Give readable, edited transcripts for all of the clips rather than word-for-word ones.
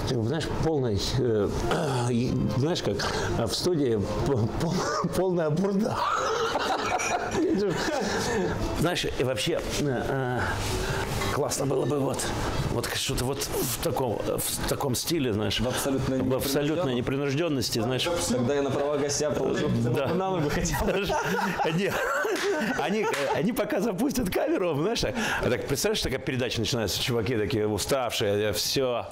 Знаешь, полный, знаешь, как в студии полная бурда. Знаешь, и вообще классно было бы вот что-то вот в таком стиле, знаешь, в абсолютной непринужденности, знаешь. Когда я на права гостя положу на ногу хотя бы. Они пока запустят камеру, знаешь, так представляешь, такая передача начинается, чуваки такие уставшие, все.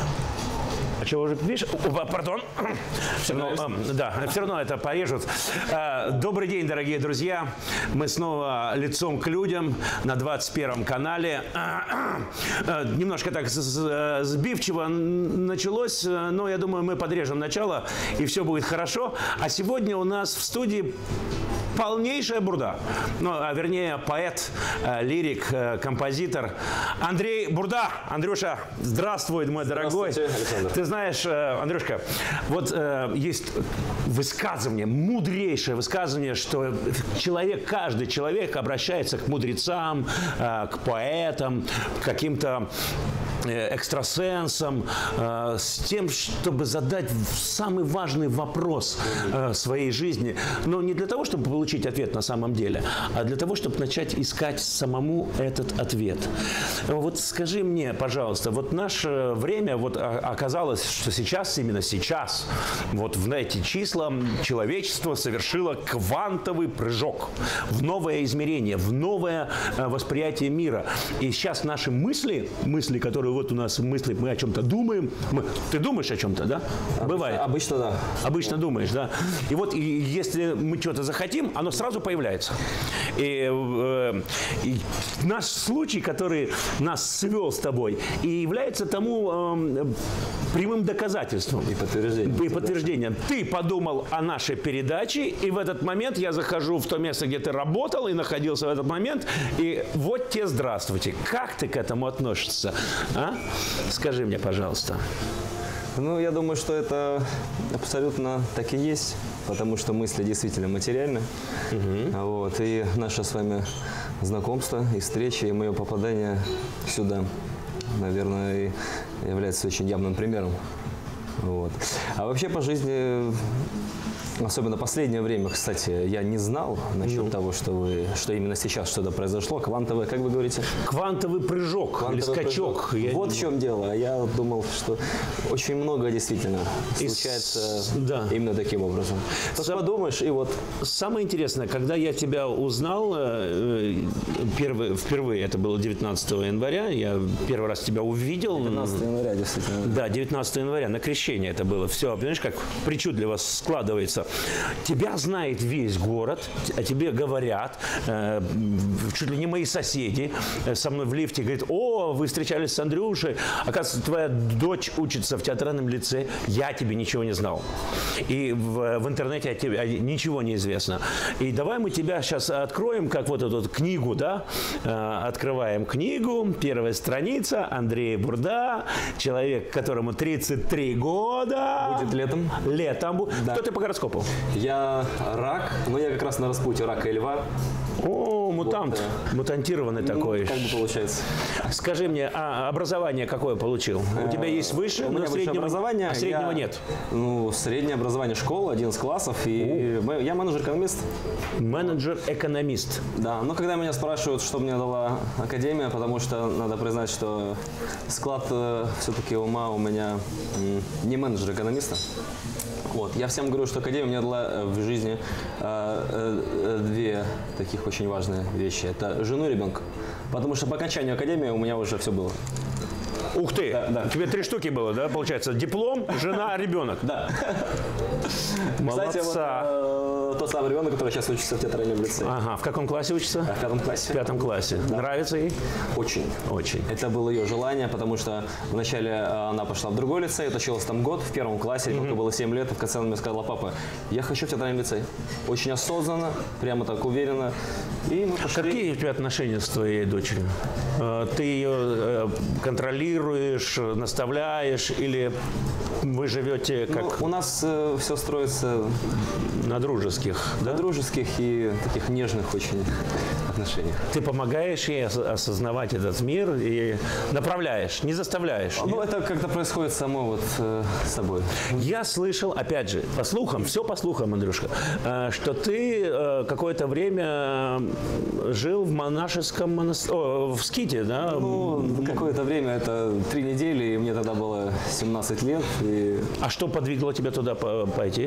А чего уже, видишь? Пардон. Все равно это порежут. Добрый день, дорогие друзья. Мы снова лицом к людям на 21 канале. Немножко так сбивчиво началось, но я думаю, мы подрежем начало, и все будет хорошо. А сегодня у нас в студии полнейшая бурда. Ну, вернее, поэт, лирик, композитор Андрей Бурда. Андрюша, здравствуй, мой дорогой. Александр. Ты знаешь, Андрюшка, вот есть высказывание, мудрейшее высказывание, что каждый человек обращается к мудрецам, к поэтам, к каким-то экстрасенсом, с тем, чтобы задать самый важный вопрос своей жизни. Но не для того, чтобы получить ответ на самом деле, а для того, чтобы начать искать самому этот ответ. Вот скажи мне, пожалуйста, вот наше время, вот оказалось, что сейчас, именно сейчас, вот в эти числа человечество совершило квантовый прыжок в новое измерение, в новое восприятие мира. И сейчас наши мысли, которые вот у нас мысли, мы о чем-то думаем. Ты думаешь о чем-то, да? Бывает. Обычно, да. Обычно думаешь, да. И вот если мы что-то захотим, оно сразу появляется. И наш случай, который нас свел с тобой, и является тому прямым доказательством. И подтверждением. Ты подумал о нашей передаче, и в этот момент я захожу в то место, где ты работал, и находился в этот момент, и вот тебе здравствуйте. Как ты к этому относишься? А? Скажи мне, пожалуйста. Ну, я думаю, что это абсолютно так и есть, потому что мысли действительно материальны. Вот, и наше с вами знакомство, и встреча, и мое попадание сюда, наверное, является очень явным примером. Вот. А вообще по жизни, особенно последнее время, кстати, я не знал насчет того, что именно сейчас что-то произошло. Квантовое, как вы говорите? Квантовый прыжок или скачок. Вот в чем дело. Я думал, что очень много действительно случается именно таким образом. Подумаешь, и вот. Самое интересное, когда я тебя узнал, впервые, это было 19 января, я первый раз тебя увидел. 19 января, действительно. Да, 19 января, на крещение это было. Все, понимаешь, как причудливо складывается. Тебя знает весь город, о тебе говорят, чуть ли не мои соседи со мной в лифте говорят: о, вы встречались с Андрюшей, оказывается, твоя дочь учится в театральном лицее, я тебе ничего не знал. И в интернете о тебе ничего не известно. И давай мы тебя сейчас откроем, как вот эту книгу, да, открываем книгу, первая страница, Андрей Бурда, человек, которому 33 года. Будет летом. Летом. Да. Кто ты по гороскопу? Я рак, но я как раз на распутье рака и льва. О, мутант, мутантированный такой. Как бы получается. Скажи мне, образование какое получил? У тебя есть высшее, но среднего образования, а среднего нет? Ну, среднее образование школа, 11 классов, и я менеджер-экономист. Менеджер-экономист. Да, но когда меня спрашивают, что мне дала академия, потому что надо признать, что склад все-таки ума у меня не менеджер-экономиста. Вот. Я всем говорю, что академия мне дала в жизни две таких очень важные вещи. Это жену и ребенка. Потому что по окончанию академии у меня уже все было. Ух ты! Да. Тебе 3 штуки было, да, получается? Диплом, жена, ребенок. Да. Молодца. Кстати, вот тот самый ребенок, который сейчас учится в театральном лицее. Ага, в каком классе учится? В 5 классе. В 5 классе. Да. Нравится ей? Очень. Очень. Это было ее желание, потому что вначале она пошла в другой лицей, отучилась там год, в 1 классе, ребенку было 7 лет, и в конце она мне сказала: папа, я хочу в театральный лицей. Очень осознанно, прямо так уверенно. И мы пошли. Какие у тебя отношения с твоей дочерью? Ты ее контролируешь, наставляешь, или вы живете как... Ну, у нас все строится на дружеских, да? На дружеских и таких нежных очень отношениях. Ты помогаешь ей осознавать этот мир и направляешь, не заставляешь. Ну, это как-то происходит само вот с собой. Я слышал, опять же, по слухам, все по слухам, Андрюшка, что ты какое-то время жил в монашеском монастыре, в ските, да? Ну, какое-то время, это 3 недели, и мне тогда было 17 лет. И... А что подвигло тебя туда пойти?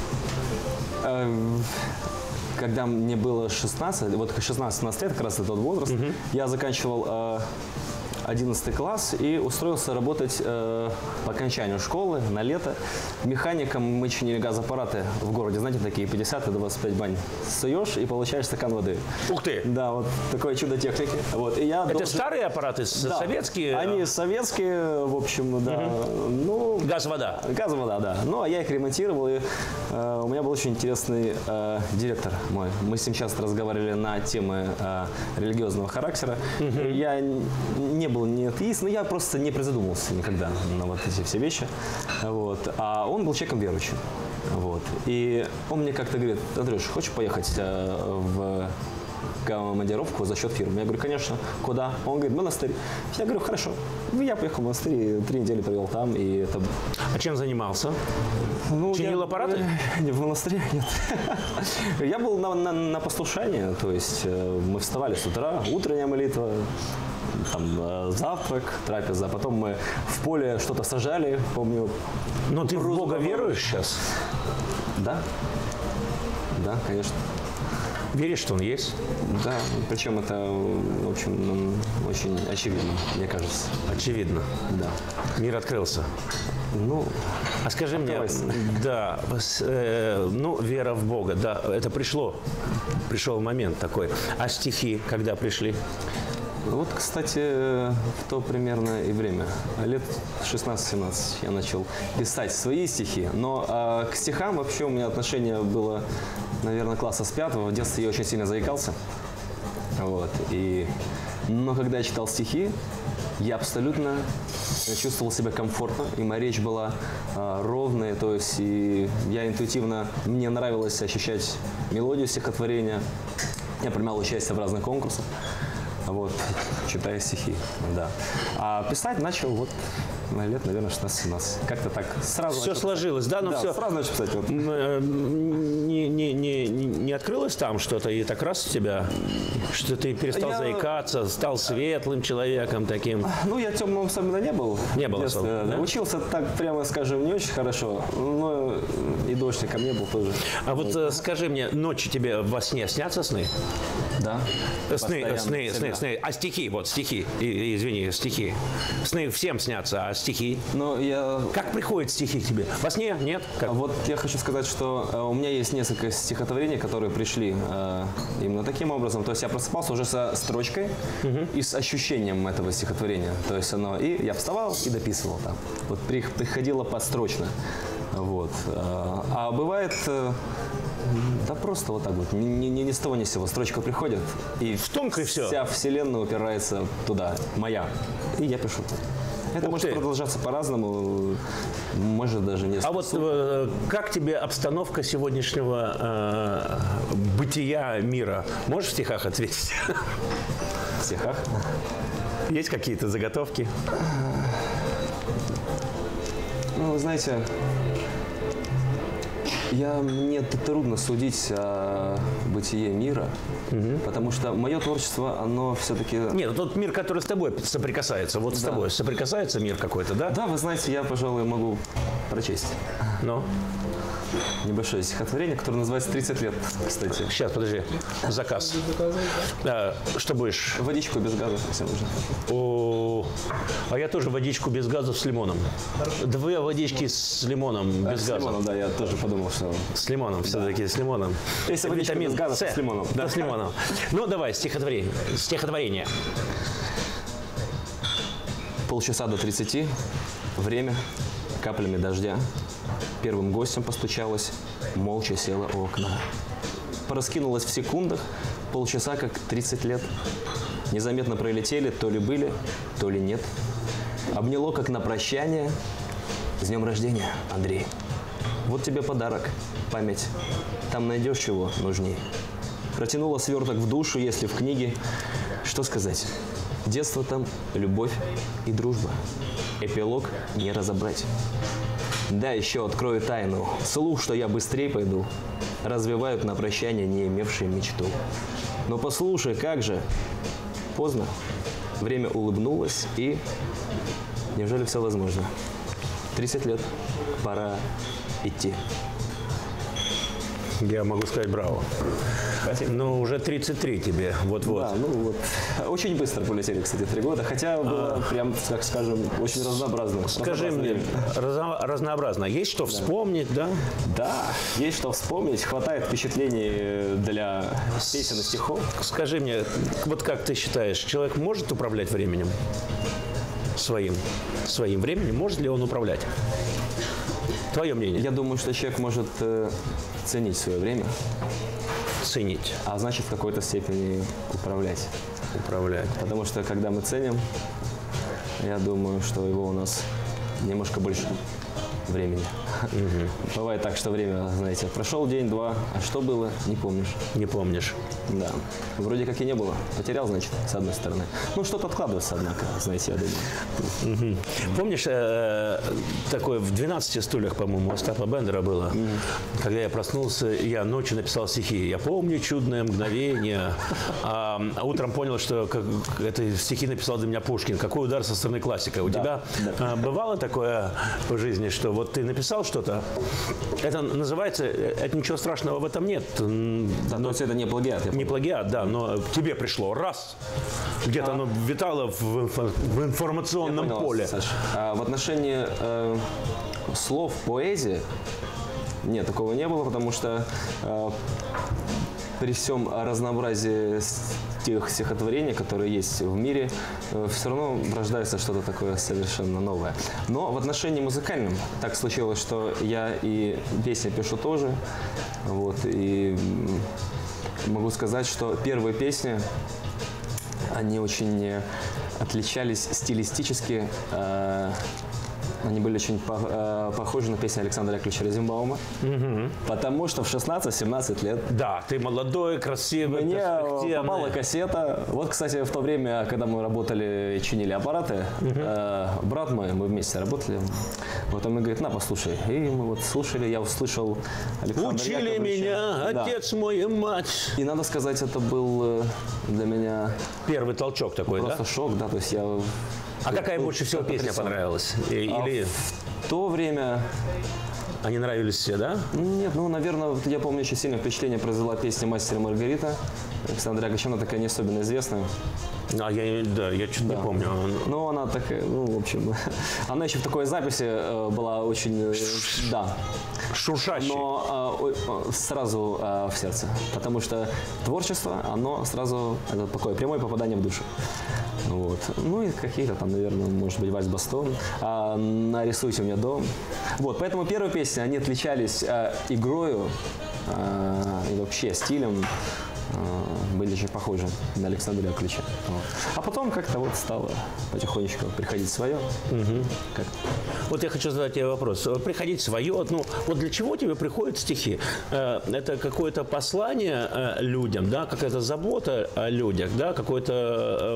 Когда мне было 16, вот 16-17 лет, как раз это тот возраст, я заканчивал 11 класс и устроился работать по окончанию школы на лето механиком. Мы чинили газоаппараты в городе, знаете, такие 50 и 25 бань. Суешь и получаешь стакан воды. Ух ты! Да, вот такое чудо техники. Вот, и я Это старые аппараты, да, советские? Они советские, в общем, да. Ну, Газ-вода? Газ-вода, да. Ну, а я их ремонтировал, и у меня был очень интересный директор мой. Мы с ним часто разговаривали на темы религиозного характера. Я не был не атеист, но я просто не призадумывался никогда на вот эти все вещи. Вот. А он был человеком верующим. Вот. И он мне как-то говорит: Андрюш, хочешь поехать в командировку за счет фирмы? Я говорю, конечно. Куда? Он говорит, монастырь. Я говорю, хорошо. Я поехал в монастырь, 3 недели провел там, и это... А чем занимался? Ну, Чинил аппараты? Не в монастыре, нет. Я был на послушании, то есть мы вставали с утра, утренняя молитва, там, завтрак, трапеза, потом мы в поле что-то сажали, помню. Но ты в Бога веруешь сейчас? Да. Да, конечно. Веришь, что Он есть? Да, причем это, в общем, очень очевидно, мне кажется. Очевидно. Да. Мир открылся. Ну, а скажи мне, да, ну, вера в Бога, да, это пришел момент такой. А стихи когда пришли? Вот, кстати, в то примерно и время, лет 16-17 я начал писать свои стихи, но к стихам вообще у меня отношение было, наверное, класса с 5. В детстве я очень сильно заикался, вот, но когда я читал стихи, я абсолютно чувствовал себя комфортно, и моя речь была ровная, то есть и я интуитивно, мне нравилось ощущать мелодию стихотворения, я принимал участие в разных конкурсах. Вот, читая стихи, да. А писать начал вот лет, наверное, 16-17. Как-то так сразу. Все сложилось, да? Но да, все сразу начал писать. Вот. Не открылось там что-то, и так раз у тебя, что ты перестал заикаться, стал светлым человеком таким? Ну, я темным особенно не был. Не был особо, да? Учился, так прямо скажем, не очень хорошо, но и дождиком не был тоже. А вот скажи мне, ночью тебе во сне снятся сны? Да. Сны. А стихи, вот стихи, извини, стихи. Сны всем снятся, а стихи? Но я... Как приходят стихи к тебе? Во сне? Нет? Как? Вот я хочу сказать, что у меня есть несколько стихотворений, которые пришли именно таким образом. То есть я просыпался уже со строчкой и с ощущением этого стихотворения. То есть оно... И я вставал и дописывал там. Вот приходило подстрочно. Вот. А бывает... Да просто вот так вот, ни с того ни с сего. Строчка приходит, и в тонкое все. Вся вселенная упирается туда, моя. И я пишу. Это может продолжаться по-разному, может даже не. А вот как тебе обстановка сегодняшнего бытия мира? Можешь в стихах ответить? В стихах? Есть какие-то заготовки? Ну, вы знаете... Мне трудно судить о бытие мира, потому что мое творчество, оно все-таки... Нет, тот мир, который с тобой соприкасается, вот с тобой соприкасается мир какой-то, да? Да, вы знаете, я, пожалуй, могу прочесть. Ну? Небольшое стихотворение, которое называется «30 лет», кстати. Сейчас, подожди, заказ. Что будешь? Водичку без газа, если нужно. А я тоже водичку без газа с лимоном. Хорошо. 2 водички с лимоном без газа. С лимоном, да, я тоже подумал, что... С лимоном, все-таки с лимоном. Если водичка без газа, с лимоном. Да, с лимоном. Ну, давай, стихотворение. Полчаса до 30. Время. Каплями дождя. Первым гостем постучалась, молча села у окна. Пораскинулась в секундах, полчаса как 30 лет. Незаметно пролетели, то ли были, то ли нет. Обняло, как на прощание. С днем рождения, Андрей. Вот тебе подарок, память. Там найдешь чего нужней. протянула сверток в душу, если в книге. Что сказать? Детство там, любовь и дружба. Эпилог не разобрать. Да, еще открою тайну. Слух, что я быстрее пойду. Развивают на прощание не имевшие мечту. Но послушай, как же. Поздно. Время улыбнулось и... Неужели все возможно? 30 лет. Пора идти. Я могу сказать браво. Спасибо. Ну, уже 33 тебе, вот-вот. Да, ну вот. Очень быстро полетели, кстати, 3 года. Хотя было прям, так скажем, очень разнообразно. Скажи мне, разнообразно. Есть что вспомнить, да? Да, есть что вспомнить. Хватает впечатлений для песен и стихов. Скажи мне, вот как ты считаешь, человек может управлять временем? Своим временем? Может ли он управлять? Твое мнение? Я думаю, что человек может ценить свое время, Ценить. а значит в какой-то степени управлять. Управлять. Потому что когда мы ценим, я думаю, что его у нас немножко больше времени. Бывает так, что время, знаете, прошел день-два, а что было, не помнишь. Не помнишь. Да. Вроде как и не было. Потерял, значит, с одной стороны. Ну, что-то откладывается, однако, знаете, я думаю. Помнишь, такое в 12 стульях, по-моему, у Остапа Бендера было, когда я проснулся, я ночью написал стихи. Я помню чудное мгновение, а утром понял, что это стихи написал для меня Пушкин. Какой удар со стороны классика. У тебя бывало такое в жизни, что вот ты написал что-то, это называется, это ничего страшного в этом нет. Да, но это не плагиат. Не плагиат, да, но тебе пришло раз, где-то оно витало в информационном поле. Саш. В отношении слов поэзии нет, такого не было, потому что при всем разнообразии тех стихотворений, которые есть в мире, все равно рождается что-то такое совершенно новое. Но в отношении музыкальном так случилось, что я и песни пишу тоже, вот, и могу сказать, что первые песни, они очень отличались стилистически. Они были очень похожи на песни Александра Яковлевича Розенбаума. Потому что в 16-17 лет Да, ты молодой, красивый, мне перспективный. попала кассета. Вот, кстати, в то время, когда мы работали, чинили аппараты, брат мой, мы вместе работали, вот он мне говорит, на, послушай. И мы вот слушали, я услышал Александра Учили Яковлевича. меня, Да. отец мой и мать. И надо сказать, это был для меня Первый толчок такой, просто да? шок, да, то есть я... А какая больше всего песня понравилась? Или В то время... они нравились все, да? Нет, ну, наверное, я помню, очень сильное впечатление произвела песня «Мастер и Маргарита». Александра Яковлевича, она такая не особенно известная. Я что-то не помню. Ну, она такая, ну, в общем, она еще в такой записи была очень, да. Шуршащий. Но сразу в сердце, потому что творчество, оно сразу, это такое прямое попадание в душу. Вот. Ну и какие-то там, наверное, может быть, Вальс Бастон, «Нарисуйте мне дом». Вот, поэтому первые песни, они отличались игрою и вообще стилем, были очень похожи на Александра Яковлевича. Вот. А потом как-то вот стало потихонечку приходить свое. Как... Вот я хочу задать тебе вопрос. Приходить свое, ну, вот для чего тебе приходят стихи? Это какое-то послание людям, да, какая-то забота о людях, да, какое-то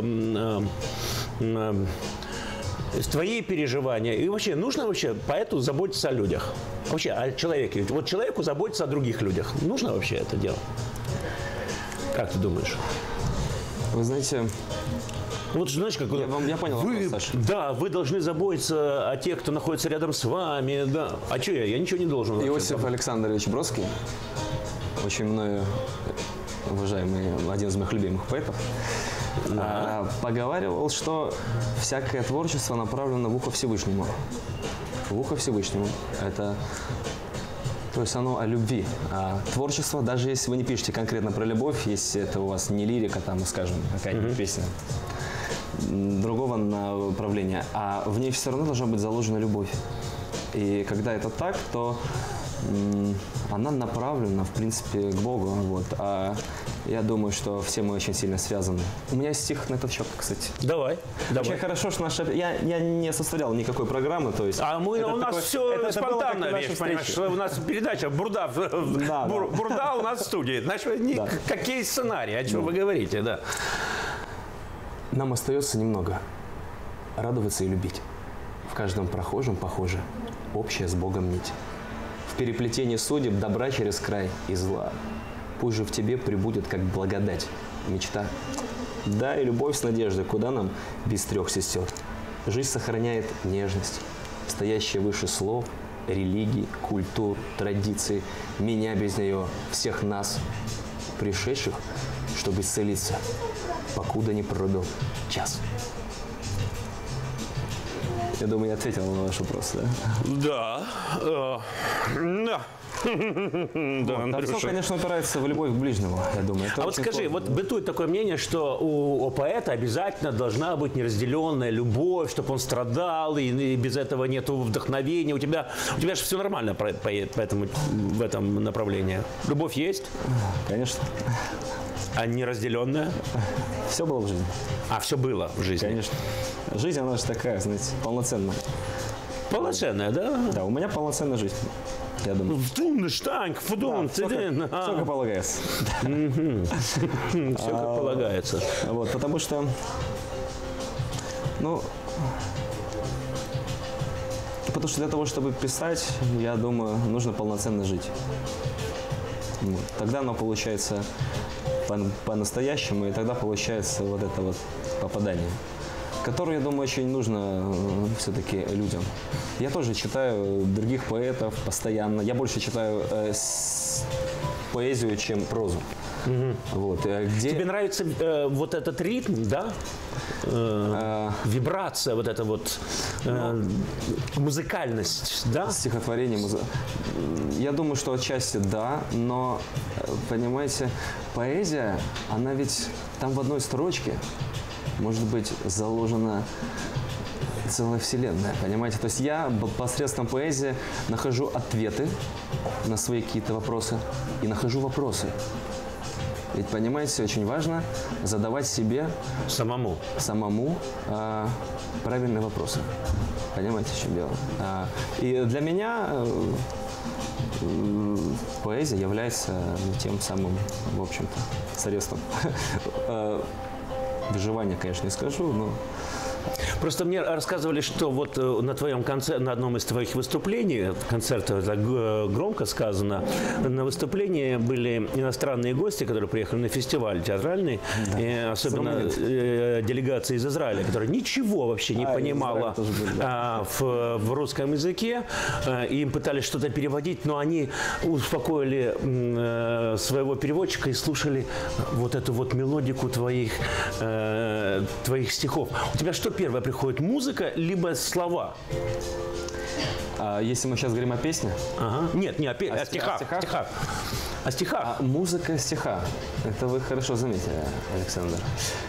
твои переживания. И вообще, нужно вообще поэту заботиться о людях? Вообще, о человеке. Вот человеку заботиться о других людях. Нужно вообще это делать? Как ты думаешь? Вы знаете, Вот знаешь, как я понял вы, вопрос, Саша. да, вы должны заботиться о тех, кто находится рядом с вами, да. А что я ничего не должен. вообще Иосиф там. Александрович Бродский, очень мною уважаемый, один из моих любимых поэтов, поговаривал, что всякое творчество направлено в ухо Всевышнему. В ухо Всевышнему. Это... То есть оно о любви. А творчество, даже если вы не пишете конкретно про любовь, если это у вас не лирика, там, скажем, какая-нибудь песня другого направления, а в ней все равно должна быть заложена любовь. И когда это так, то она направлена, в принципе, к Богу. Вот. А Я думаю, что все мы очень сильно связаны. У меня есть стих на этот счет, кстати. Давай. Очень хорошо, что я не составлял никакой программы, то есть. А у нас все спонтанно, понимаешь, у нас передача Бурда, Бурда у нас в студии. Значит, какие сценарии, о чем вы говорите, да. Нам остается немного радоваться и любить. В каждом прохожем, похоже, общая с Богом нить. В переплетении судеб добра через край и зла. Пусть же в тебе прибудет, как благодать, мечта. Да, и любовь с надеждой, куда нам без трех сестер. Жизнь сохраняет нежность, стоящая выше слов, религий, культур, традиций. Меня без нее, всех нас, пришедших, чтобы исцелиться, покуда не пробил час. Я думаю, я ответил на ваш вопрос, да? Да. Да. Да, все, конечно, упирается в любовь к ближнему, я думаю. А вот скажи, вот бытует такое мнение, что у поэта обязательно должна быть неразделенная любовь, чтобы он страдал, и без этого нет вдохновения. У тебя же все нормально поэтому в этом направлении. Любовь есть? Конечно. А неразделенная? Все было в жизни. А все было в жизни? Конечно. Жизнь, она же такая, знаете, полноценная. Полноценная, да? Да, у меня полноценная жизнь, я думаю. Все как полагается. Все как полагается. Вот, потому что, для того, чтобы писать, я думаю, нужно полноценно жить. Тогда оно получается по-настоящему, и тогда получается вот это вот попадание, которое, я думаю, очень нужно все-таки людям. Я тоже читаю других поэтов постоянно. Я больше читаю поэзию, чем прозу. Вот, Тебе нравится вот этот ритм, да? Вибрация, вот эта вот музыкальность, да? Стихотворение, я думаю, что отчасти да, но, понимаете, поэзия, она ведь там в одной строчке может быть заложена целая вселенная, понимаете? То есть я посредством поэзии нахожу ответы на свои какие-то вопросы и нахожу вопросы. Ведь, понимаете, очень важно задавать себе самому правильные вопросы. Понимаете, в чем дело? И для меня поэзия является тем самым, в общем-то, средством выживания, конечно, не скажу, но... Просто мне рассказывали, что вот на твоем на одном из твоих выступлений, концерта так громко сказано, на выступлении были иностранные гости, которые приехали на фестиваль театральный, да. И особенно делегация из Израиля, которая ничего вообще не понимала в русском языке, и им пытались что-то переводить, но они успокоили своего переводчика и слушали вот эту вот мелодику твоих стихов. У тебя что первое приходит, музыка либо слова? Если мы сейчас говорим о песне? Ага. Нет, не о стихах. О стихах. Музыка стиха. Это вы хорошо заметили, Александр.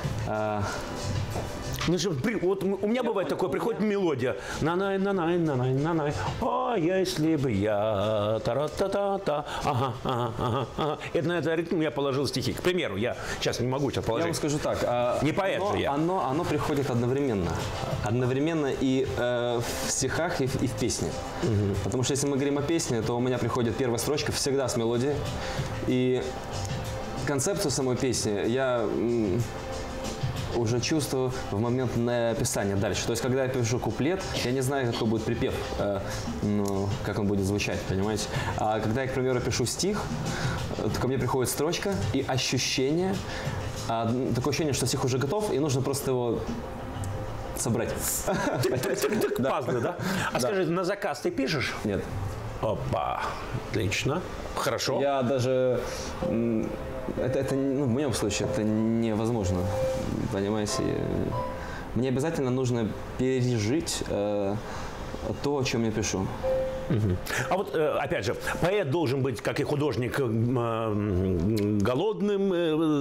Вот у меня бывает такое, приходит мелодия. На-най, на-най, на-най, на-най. А если бы я та-ра-та-та-та. Ага. Это на этот ритм я положил стихи. К примеру, я сейчас не могу положить. Я вам скажу так. Не поэт же я. Оно приходит одновременно. Одновременно и в стихах, и в песне. Угу. Потому что если мы говорим о песне, то у меня приходит первая строчка всегда с мелодией. И концепцию самой песни я... уже чувствую в момент написания дальше. То есть, когда я пишу куплет, я не знаю, какой будет припев, как он будет звучать, понимаете? А когда я, к примеру, пишу стих, то ко мне приходит строчка и ощущение, такое ощущение, что стих уже готов, и нужно просто его собрать. Пазлы, да? А скажи, на заказ ты пишешь? Нет. Опа, отлично, хорошо. Я даже... Это в моем случае это невозможно, понимаете. Мне обязательно нужно пережить то, о чем я пишу. А вот, опять же, поэт должен быть, как и художник, голодным,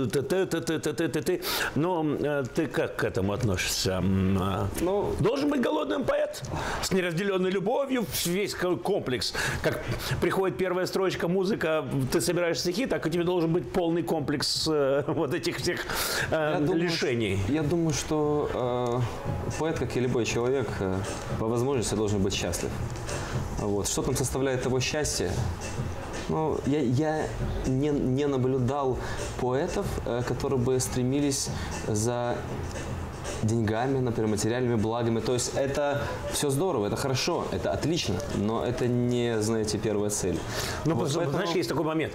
но ты как к этому относишься? Ну, Должен быть голодным поэт с неразделенной любовью, весь комплекс. Как приходит первая строчка, музыка, ты собираешь стихи, так у тебя должен быть полный комплекс вот этих всех лишений. Я думаю, что поэт, как и любой человек, по возможности должен быть счастлив. Вот. Что там составляет его счастье? Ну, я не наблюдал поэтов, которые бы стремились за деньгами, например, материальными благами. То есть это все здорово, это хорошо, это отлично, но это не, знаете, первая цель. Ну, вот знаешь, поэтому... есть такой момент.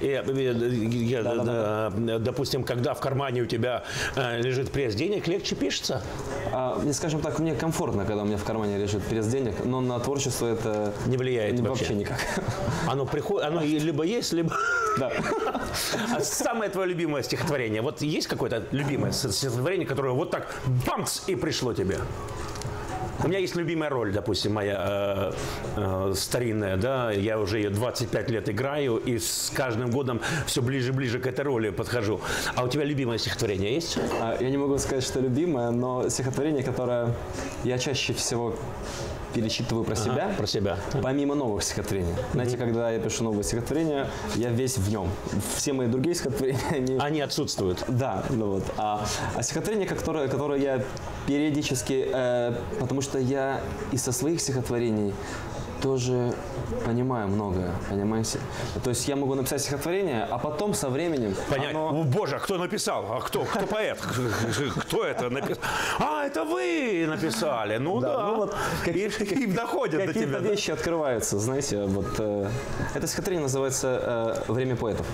Допустим, когда в кармане у тебя лежит пресс денег, легче пишется? Скажем так, мне комфортно, когда у меня в кармане лежит пресс денег, но на творчество это не влияет вообще никак. Оно приходит, оно либо есть, либо... Да. А самое твое любимое стихотворение? Вот есть какое-то любимое стихотворение, которое вот так бамс и пришло тебе? У меня есть любимая роль, допустим, моя старинная, да, я уже ее 25 лет играю, и с каждым годом все ближе и ближе к этой роли подхожу. А у тебя любимое стихотворение есть? Я не могу сказать, что любимое, но стихотворение, которое я чаще всего перечитываю про себя. Про себя. Помимо новых стихотворений. Знаете, когда я пишу новые стихотворения, я весь в нем. Все мои другие стихотворения, они отсутствуют. Да, ну вот. А стихотворение, которое я периодически, потому что я и со своих стихотворений тоже понимаю многое, понимаете? То есть я могу написать стихотворение, а потом со временем... Понять, о боже, кто написал? А кто поэт? Кто это написал? А, это вы написали, ну да. Ну, вот, и доходят до тебя. Какие-то вещи открываются, знаете, вот... Это стихотворение называется «Время поэтов».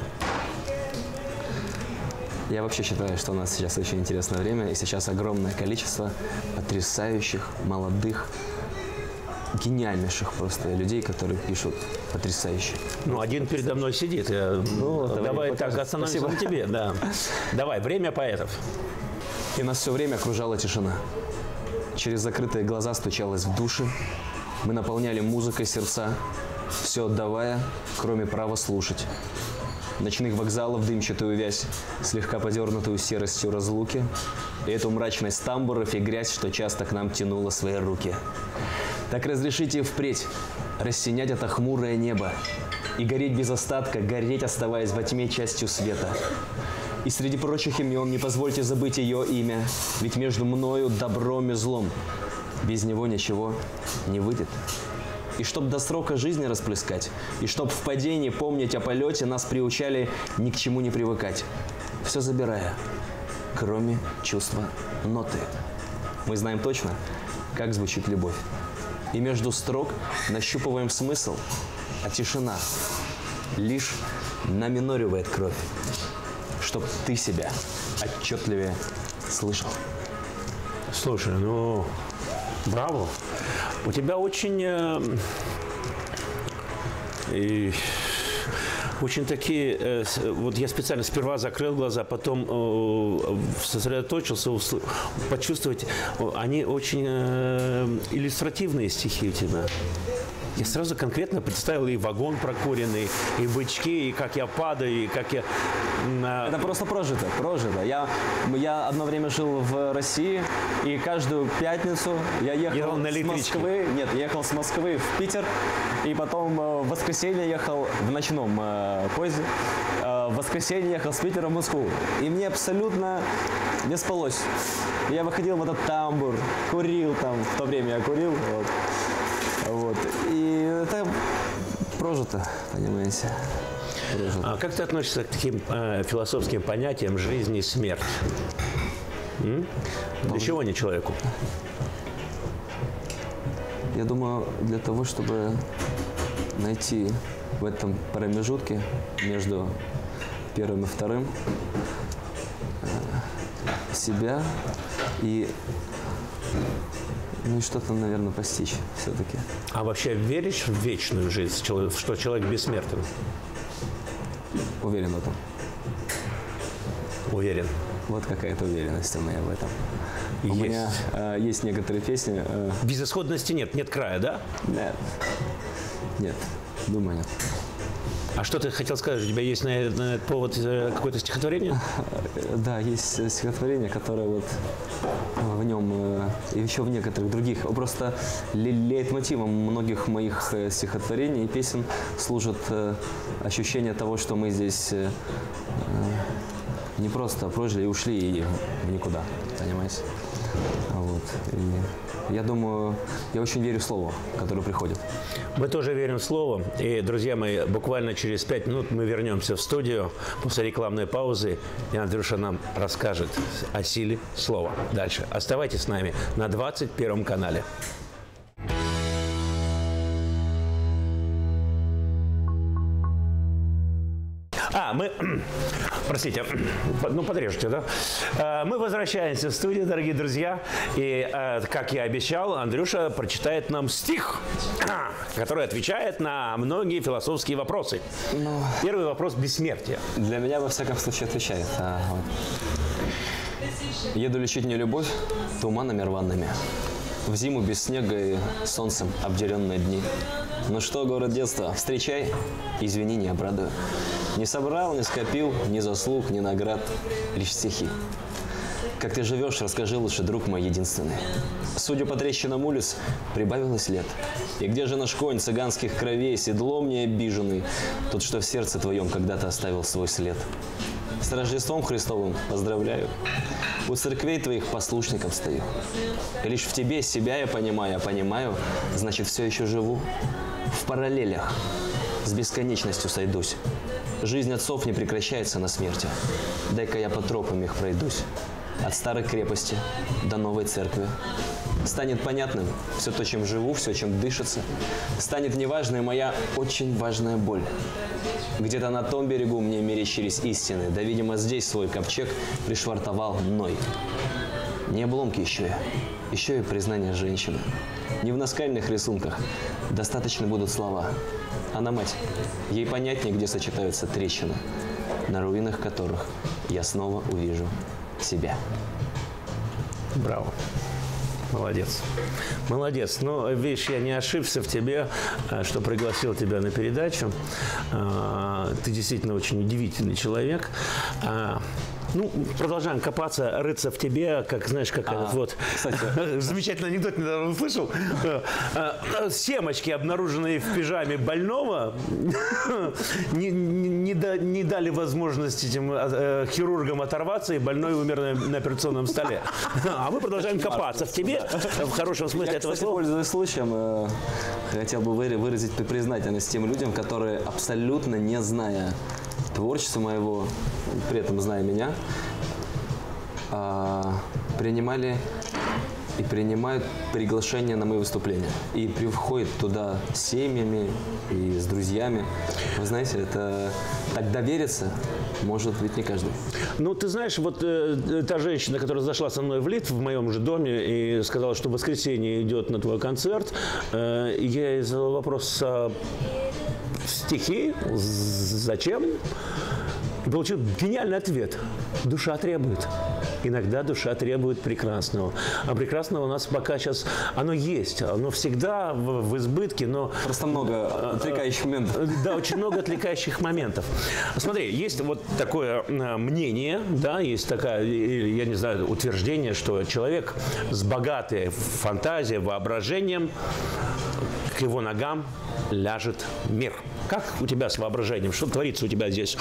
Я вообще считаю, что у нас сейчас очень интересное время, и сейчас огромное количество потрясающих, молодых, гениальнейших просто людей, которые пишут потрясающе. Ну, один передо мной сидит. Давай так остановимся на тебе. Да. Давай, время поэтов. И нас все время окружала тишина. Через закрытые глаза стучалось в души. Мы наполняли музыкой сердца, все отдавая, кроме права слушать. Ночных вокзалов дымчатую вязь, слегка подернутую серостью разлуки, и эту мрачность тамбуров и грязь, что часто к нам тянуло свои руки. Так разрешите впредь рассенять это хмурое небо и гореть без остатка, гореть, оставаясь во тьме частью света. И среди прочих имен не позвольте забыть ее имя, ведь между мною добром и злом без него ничего не выйдет. И чтоб до срока жизни расплескать, и чтоб в падении помнить о полете, нас приучали ни к чему не привыкать, все забирая, кроме чувства ноты. Мы знаем точно, как звучит любовь. И между строк нащупываем смысл, а тишина лишь наминоривает кровь, чтоб ты себя отчетливее слышал. Слушай, ну, браво. У тебя очень такие, вот я специально сперва закрыл глаза, потом сосредоточился, почувствовать, они очень иллюстративные стихи у тебя. Я сразу конкретно представил и вагон прокуренный, и бычки, и как я падаю, и как я... Это просто прожито. Я одно время жил в России, и каждую пятницу я ехал с Москвы. Нет, ехал с Москвы в Питер, и потом в воскресенье ехал в ночном поезде. В воскресенье ехал с Питера в Москву. И мне абсолютно не спалось. Я выходил в этот тамбур, курил там, в то время я курил. Вот. И это прожито, понимаете. А как ты относишься к таким философским понятиям жизни и смерть? Для чего они человеку? Я думаю, для того, чтобы найти в этом промежутке между первым и вторым себя и что-то, наверное, постичь все-таки. А вообще веришь в вечную жизнь, что человек бессмертен? Уверен в этом. Уверен. Вот какая-то уверенность у меня в этом. У меня есть некоторые песни. Безысходности нет, нет края, да? Нет. Нет, думаю, нет. А что ты хотел сказать? У тебя есть на этот повод какое-то стихотворение? Да, есть стихотворение, которое вот в нем и еще в некоторых других. Просто лейтмотивом многих моих стихотворений и песен служит ощущение того, что мы здесь не просто прожили и ушли и в никуда, понимаете? Вот. И я думаю, я очень верю в слово, которое приходит. Мы тоже верим в слово. И, друзья мои, буквально через 5 минут мы вернемся в студию после рекламной паузы, и Андрюша нам расскажет о силе слова. Дальше. Оставайтесь с нами на 21 канале. Мы... Простите, ну подрежете, да? Мы возвращаемся в студию, дорогие друзья. И, как я обещал, Андрюша прочитает нам стих, который отвечает на многие философские вопросы. Первый вопрос – бессмертие. Для меня, во всяком случае, отвечает. Еду лечить не любовь туманами рваными. В зиму без снега и солнцем обделенные дни. Ну что, город детства, встречай, извини, не обрадую. Не собрал, не скопил, ни заслуг, ни наград, лишь стихи. Как ты живешь, расскажи лучше, друг мой единственный. Судя по трещинам улиц, прибавилось лет. И где же наш конь цыганских кровей, седло мне обиженный, тот, что в сердце твоем когда-то оставил свой след? С Рождеством Христовым поздравляю. У церквей твоих послушником стою. И лишь в тебе себя я понимаю, а понимаю, значит, все еще живу. В параллелях с бесконечностью сойдусь. Жизнь отцов не прекращается на смерти. Дай-ка я по тропам их пройдусь. От старой крепости до новой церкви. Станет понятным все то, чем живу, все, чем дышится. Станет неважной моя очень важная боль. Где-то на том берегу мне мерещились истины, да, видимо, здесь свой ковчег пришвартовал Ной. Не обломки еще и признание женщины. Не в наскальных рисунках достаточно будут слова. Она мать, ей понятнее, где сочетаются трещины, на руинах которых я снова увижу себя. Браво. Молодец. Молодец. Но, видишь, я не ошибся в тебе, что пригласил тебя на передачу. Ты действительно очень удивительный человек. Ну, продолжаем копаться, рыться в тебе, как, знаешь, как вот. Кстати, замечательный анекдот недавно услышал. Семочки, обнаруженные в пижаме больного, не дали возможности этим хирургам оторваться, и больной умер на операционном столе. А мы продолжаем копаться в тебе, в хорошем смысле этого слова. Пользуясь случаем, хотел бы выразить признательность тем людям, которые, абсолютно не зная творчества моего, при этом зная меня, принимали и принимают приглашение на мои выступления. И приходят туда с семьями и с друзьями. Вы знаете, это так довериться может ведь не каждый. Ну, ты знаешь, вот та женщина, которая зашла со мной в лифт в моем же доме и сказала, что в воскресенье идет на твой концерт, я ей задал вопрос: стихи? Зачем? И получил гениальный ответ. Душа требует. Иногда душа требует прекрасного. А прекрасного у нас пока сейчас, оно есть. Оно всегда в избытке, но... Просто много отвлекающих моментов. Да, очень много отвлекающих моментов. Смотри, есть вот такое мнение, да, есть такая, я не знаю, утверждение, что человек с богатой фантазией, воображением, к его ногам ляжет мир. Как у тебя с воображением? Что творится у тебя здесь?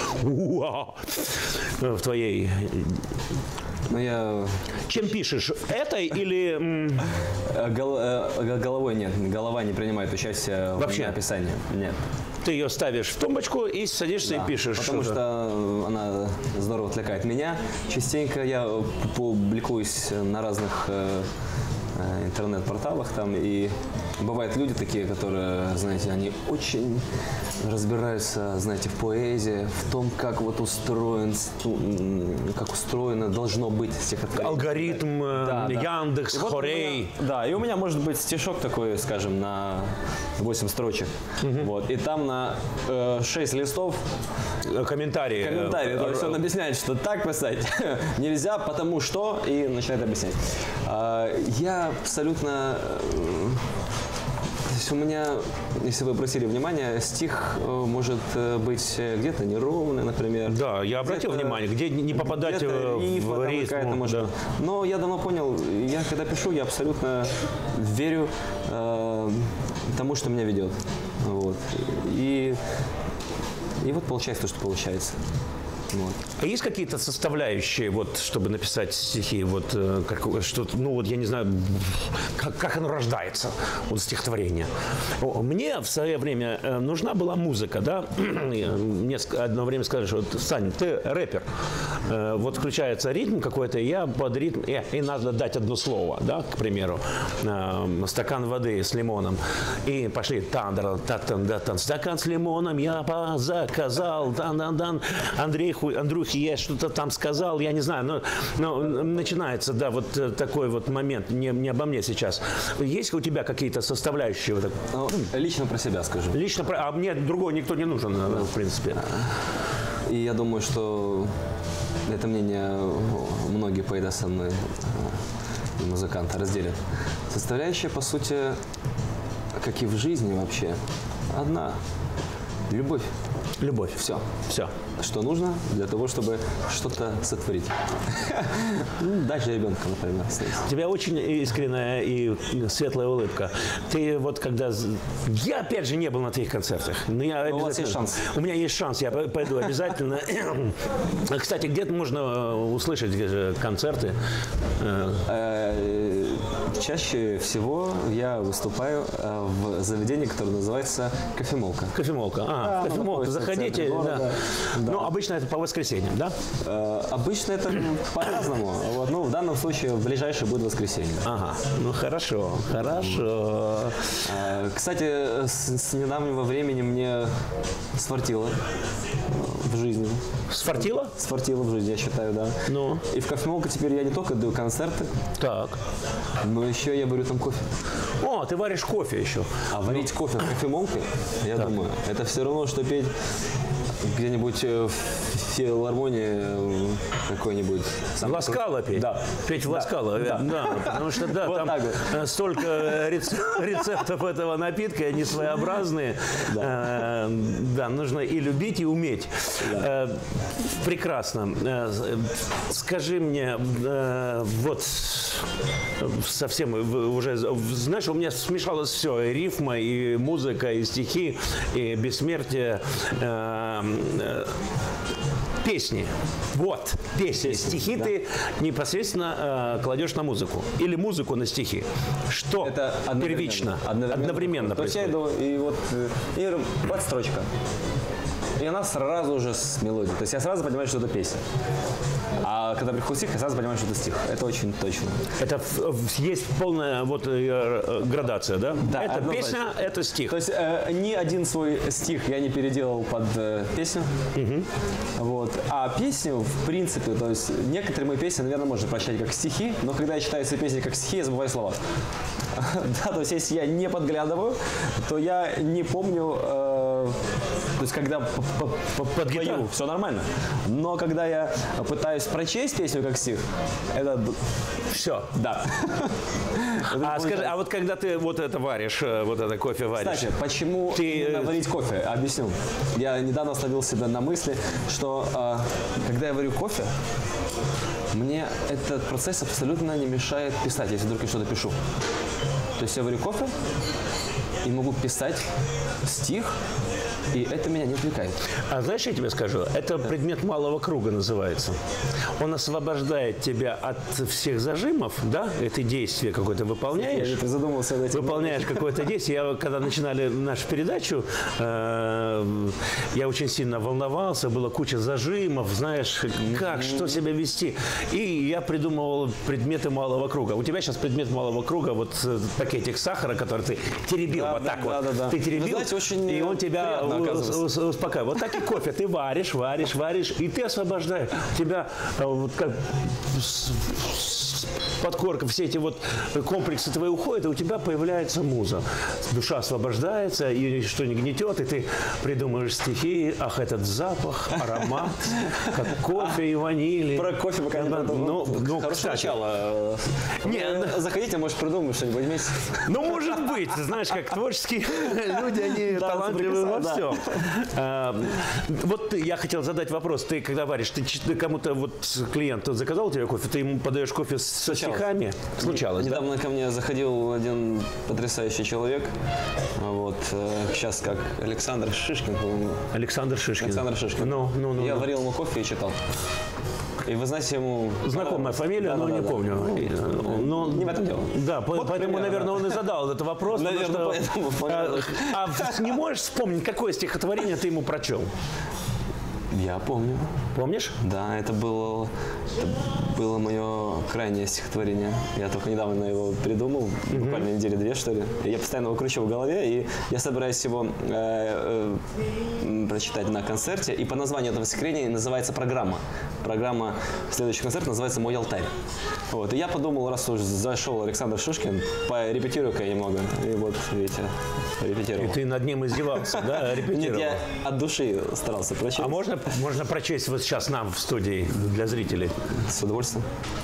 В твоей... Ну, я... Чем пишешь? Это или... Головой нет. Голова не принимает участие в написании. Нет. Ты ее ставишь в тумбочку и садишься и пишешь. Потому что она здорово отвлекает меня. Частенько я публикуюсь на разных интернет-порталах там, и бывают люди такие, которые, знаете, они очень разбираются, знаете, в поэзии, в том, как вот как устроено должно быть стихотворение. Алгоритм, Да, да. Яндекс, И вот у Хорей. меня- да, и у меня может быть стишок такой, скажем, на 8 строчек. Вот, и там на 6 листов Комментарии. комментарий. То есть он объясняет, что так писать нельзя, потому что, и начинает объяснять. Я абсолютно... То есть у меня, если вы обратили внимание, стих может быть где-то неровный, например. Да, я обратил Где-то- внимание, где не попадать где-то рифма в там ритм. какая-то, может да. быть. Но я давно понял, я когда пишу, я абсолютно верю тому, что меня ведет. Вот. И вот получается то, что получается. Вот. А есть какие-то составляющие, вот, чтобы написать стихи, вот, как, что, ну, вот, я не знаю, как оно рождается, вот, стихотворение? Мне в свое время нужна была музыка, да, мне одно время сказали, что, Сань, ты рэпер, вот включается ритм какой-то, я под ритм, и надо дать одно слово, да, к примеру, стакан воды с лимоном, и пошли, тан-дан-тан, стакан с лимоном я заказал, дан-дан-дан, Андрюхе я что-то там сказал, я не знаю, но начинается, да, вот такой вот момент, не обо мне сейчас. Есть у тебя какие-то составляющие? Вот, Ну, лично про себя скажу. лично, а мне другой никто не нужен, в принципе. И я думаю, что это мнение многие поэты со мной, музыканты, разделят. Составляющая, по сути, как и в жизни вообще, одна. Любовь. Любовь. Все. Все. Что нужно для того, чтобы что-то сотворить. Даже ребенка, например, снять. У тебя очень искренняя и светлая улыбка. Ты вот когда... Я, опять же, не был на твоих концертах. Но я у вас есть шанс. У меня есть шанс, я пойду обязательно. Кстати, где-то можно услышать концерты? Чаще всего я выступаю в заведении, которое называется «Кофемолка». Кофемолка. Ага, Да, кофемолка. находится в Заходите. центре города. Да. Ну, обычно это по воскресеньям, да? Обычно это по-разному. Вот, ну, в данном случае в ближайшее будет воскресенье. Ага, ну хорошо, хорошо. Кстати, с недавнего времени мне сфартило в жизни. Сфартило? Сфартило в жизни, я считаю, да. Ну? И в кофемолке теперь я не только даю концерты, Так. но еще я варю там кофе. О, ты варишь кофе еще. А варить кофе в кофемолке, я думаю, это все равно, что петь где-нибудь в филармонии какой-нибудь. Ласкало петь? Да. Петь в Ласкало, да. Потому что, да, Вот там так вот. столько рецептов этого напитка, они своеобразные. Да, нужно и любить, и уметь. Прекрасно. Скажи мне, вот совсем уже, знаешь, у меня смешалось все, и рифма, и музыка, и стихи, и бессмертие. Песни. Вот, песни. Стихи да. ты непосредственно кладешь на музыку. Или музыку на стихи. Что Это первично? Одновременно То есть я иду, и вот строчка. И она сразу же с мелодией. То есть я сразу понимаю, что это песня. А когда приходит стих, я сразу понимаю, что это стих. Это очень точно. Это есть полная вот градация, да? Да, это однозначно. песня, это стих. То есть ни один свой стих я не переделал под песню. Вот. А песню, в принципе, то есть некоторые мои песни, наверное, можно прочитать как стихи, но когда я читаю свои песни как стихи, я забываю слова. Да, то есть если я не подглядываю, то я не помню, то есть когда под гитару все нормально. Но когда я пытаюсь прочесть песню как стих, это... Все. Да. А скажи, а вот когда ты вот это варишь, вот это кофе варишь? Кстати, почему именно варить кофе? Объясню. Я недавно словил себя на мысли, что когда я варю кофе, мне этот процесс абсолютно не мешает писать, если вдруг я что-то пишу. То есть я варю кофе, и могу писать стих, и это меня не отвлекает. А знаешь, я тебе скажу, это предмет малого круга называется. Он освобождает тебя от всех зажимов, да? Это действие какое-то выполняешь. Я задумался над этим. Выполняешь какое-то действие. Я, когда начинали нашу передачу, я очень сильно волновался, было куча зажимов, знаешь, как, что себя вести. И я придумывал предметы малого круга. У тебя сейчас предмет малого круга, вот пакетик сахара, который ты теребил, Да, вот да, так да, вот. да, да. Ты теребил, Вы знаете, очень и он тебя успокаивает. Вот так и кофе. Ты варишь, и ты освобождаешь. Тебя вот как подкорка, все эти вот комплексы твои уходят, и у тебя появляется муза. Душа освобождается, и что не гнетет, и ты придумываешь стихи. Ах, этот запах, аромат, как кофе и ванили. Про кофе пока не подумал. Ну, хорошее кстати, начало. Заходите, может, придумаем что-нибудь вместе. ну, может быть, знаешь, как творческие люди, они талантливы во да. всем. Вот я хотел задать вопрос. Ты, когда варишь, ты кому-то, вот клиент заказал тебе кофе, ты ему подаешь кофе со стихами? Случалось, да? Недавно ко мне заходил один потрясающий человек. Вот. Сейчас как Александр Шишкин, по-моему. Александр Шишкин. Ну. Я варил ему кофе и читал. И вы знаете, ему... Знакомая фамилия, но не помню. Но, не в этом дело. Да, поэтому, наверное, он и задал этот вопрос. Наверное, поэтому. Не можешь вспомнить, какое стихотворение ты ему прочел? Я помню. Помнишь? Да, это было мое крайнее стихотворение. Я только недавно его придумал, буквально недели 2, что ли. Я постоянно его кручу в голове, и я собираюсь его прочитать на концерте. И по названию этого стихотворения называется программа. Программа, следующий концерт называется «Мой алтарь». Вот. И я подумал, раз уж зашел Александр Шишкин, порепетирую-ка я немного. И вот, видите, репетировал. И ты над ним издевался, да? Репетировал. Нет, я от души старался прочесть. А можно прочесть вот сейчас нам в студии для зрителей? С удовольствием.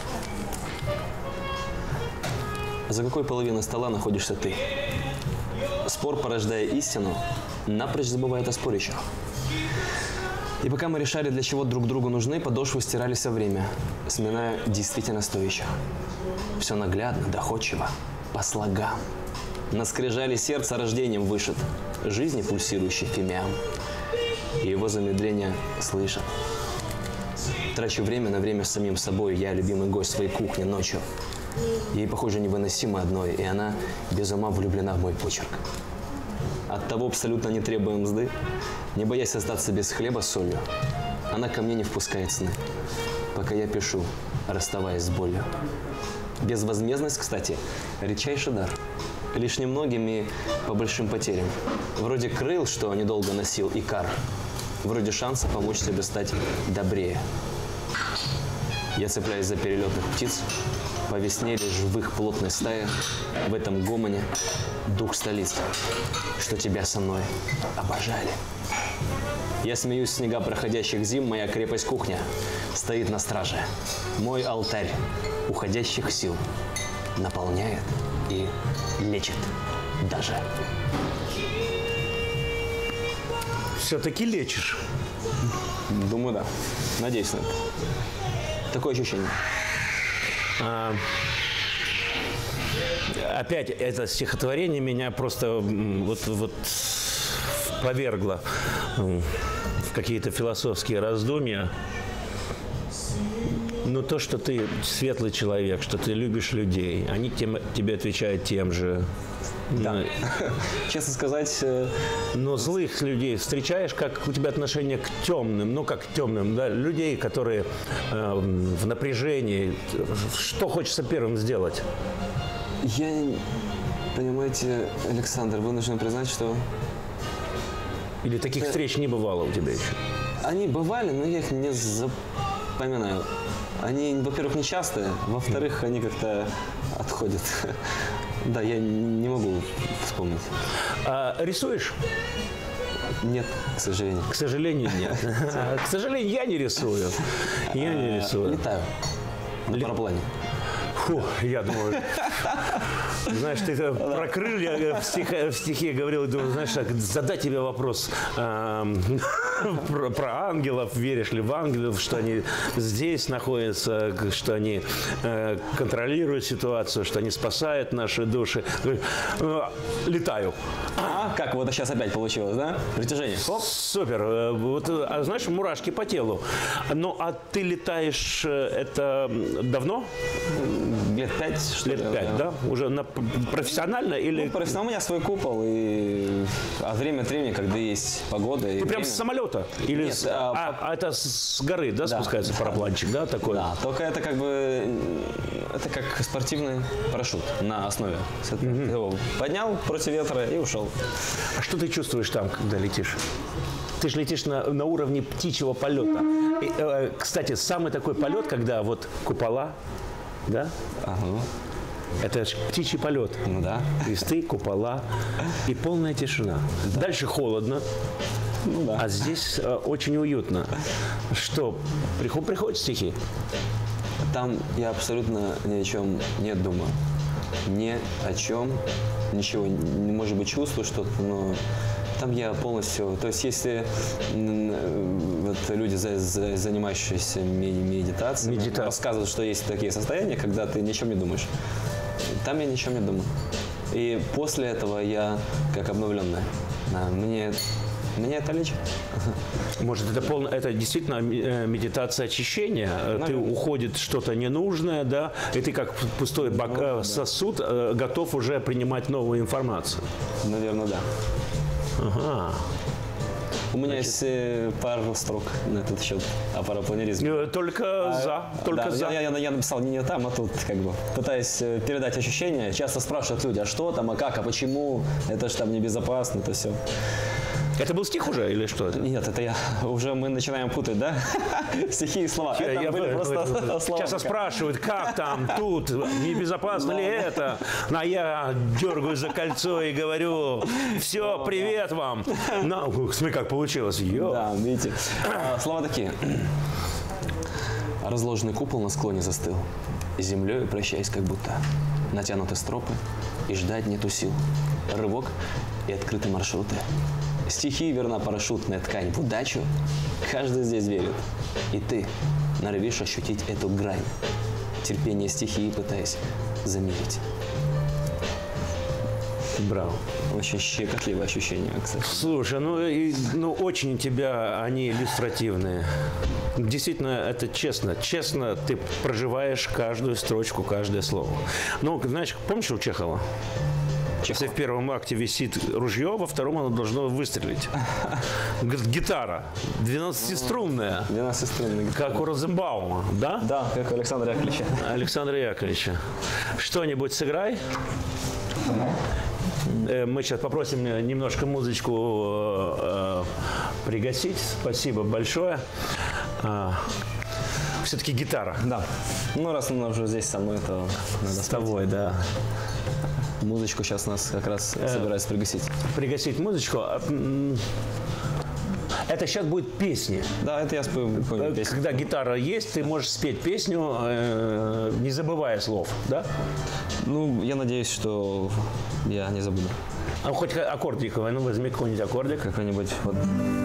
За какой половиной стола находишься ты? Спор, порождая истину, напрочь забывает о спорящих. И пока мы решали, для чего друг другу нужны, подошвы стирались во время, сминая действительно стоящих. Все наглядно, доходчиво, по слогам. На скрижали сердца рождением вышит, жизни пульсирующий фимиам. И его замедление слышат. Трачу время на время с самим собой, я любимый гость своей кухни ночью. Ей, похоже, невыносимо одной, и она без ума влюблена в мой почерк. Оттого абсолютно не требуя мзды, не боясь остаться без хлеба с солью, она ко мне не впускает сны, пока я пишу, расставаясь с болью. Безвозмездность, кстати, редчайший дар. Лишь немногими по большим потерям. Вроде крыл, что недолго носил Икар. Вроде шанса помочь себе стать добрее. Я цепляюсь за перелетных птиц. По весне лишь в их плотной стае, в этом гомоне дух столицы, что тебя со мной обожали. Я смеюсь с снега проходящих зим, моя крепость кухня стоит на страже. Мой алтарь уходящих сил наполняет и лечит даже. Все-таки лечишь. Думаю, да. Надеюсь на это. Такое ощущение. Опять это стихотворение меня просто вот повергло в какие-то философские раздумья. Но то, что ты светлый человек, что ты любишь людей, они тебе отвечают тем же. Да. Честно сказать... Но злых людей встречаешь, как у тебя отношение к темным, ну как к темным, да, людей, которые в напряжении. Что хочется первым сделать? Я, понимаете, Александр, вынужден признать, что... Или таких встреч не бывало у тебя еще? Они бывали, но я их не запоминаю. Они, во-первых, нечастые, во-вторых, они как-то отходят. Да, я не могу вспомнить. А рисуешь? Нет, к сожалению. К сожалению, нет. К сожалению, я не рисую. Я не рисую. Летаю на параплане. Фу, я думаю, Знаешь, ты про крылья в стихе говорил, думаю, знаешь, так, задать тебе вопрос про ангелов, веришь ли в ангелов, что они здесь находятся, что они контролируют ситуацию, что они спасают наши души. Летаю. Как вот сейчас опять получилось, да? Притяжение. Хоп. Супер. Вот, знаешь, мурашки по телу. Ну, а ты летаешь это давно? Лет 5, что ли? Лет 5, да? Уже профессионально или... Ну, профессионально у меня свой купол, и время от времени, когда есть погода... Ты прям с самолета? Или Нет, это с горы, да, спускается парапланчик, да, такой? Да, только это как бы... Это как спортивный парашют на основе. Ты его поднял против ветра и ушел. А что ты чувствуешь там, когда летишь? Ты же летишь на уровне птичьего полета. И, кстати, самый такой полет, когда вот купола, да? Ага. Это ж птичий полет. Ну да. Кресты, купола и полная тишина. Да. Дальше холодно. Ну, да. А здесь очень уютно. Что, приходят стихи? Там я абсолютно ни о чем не думаю. Ни о чем, ничего. Может быть, чувствую что-то, но там я полностью... То есть, если вот люди, занимающиеся медитацией, рассказывают, что есть такие состояния, когда ты ни о чем не думаешь. Там я ни о чем не думаю. И после этого я как обновленная. Мне это лечит. Может, это действительно медитация очищения? Ты уходит что-то ненужное, да? И ты как пустой сосуд готов уже принимать новую информацию? Наверное, да. Ага. У меня есть пару строк на этот счет о парапланеризме. Только за. Я написал не там, а тут, как бы, пытаясь передать ощущения. Часто спрашивают люди, а что там, а как, а почему? Это же там небезопасно, это все. Это был стих уже или что? Нет, это мы начинаем путать, да? Стихи и слова. Это были просто слова. Часто спрашивают, как там, тут, небезопасно ли это? А я дергаю за кольцо и говорю, все, привет вам. Ну, смотри, как получилось. Да, видите. Слова такие. Разложенный купол на склоне застыл. С землей прощаясь как будто. Натянуты стропы, и ждать нету сил. Рывок и открыты маршруты. Стихи верна парашютная ткань в удачу. Каждый здесь верит. И ты норовишь ощутить эту грань. Терпение стихии пытаясь замерить. Браво. Очень щекотливое ощущение, кстати. Слушай, очень у тебя они иллюстративные. Действительно, это честно. Честно ты проживаешь каждую строчку, каждое слово. Ну, знаешь, помнишь у Чехова? Если в первом акте висит ружье, во втором оно должно выстрелить. Говорит, гитара 12-струнная. 12-струнная. Как у Розенбаума, да? Да, как у Александра Яковлевича. Александра Яковлевича. Что-нибудь сыграй. Мы сейчас попросим немножко музычку пригасить. Спасибо большое. Все-таки гитара. Да. Ну, раз она уже здесь со мной, то надо с тобой, да. Музычку сейчас нас как раз собираюсь пригасить. Пригасить музычку. Это сейчас будет песни. Да, это я спою песню. Когда гитара есть, ты можешь спеть песню, не забывая слов, да? Ну, я надеюсь, что я не забуду. А хоть аккордиковый, возьми какой-нибудь аккордик. Какой-нибудь вот.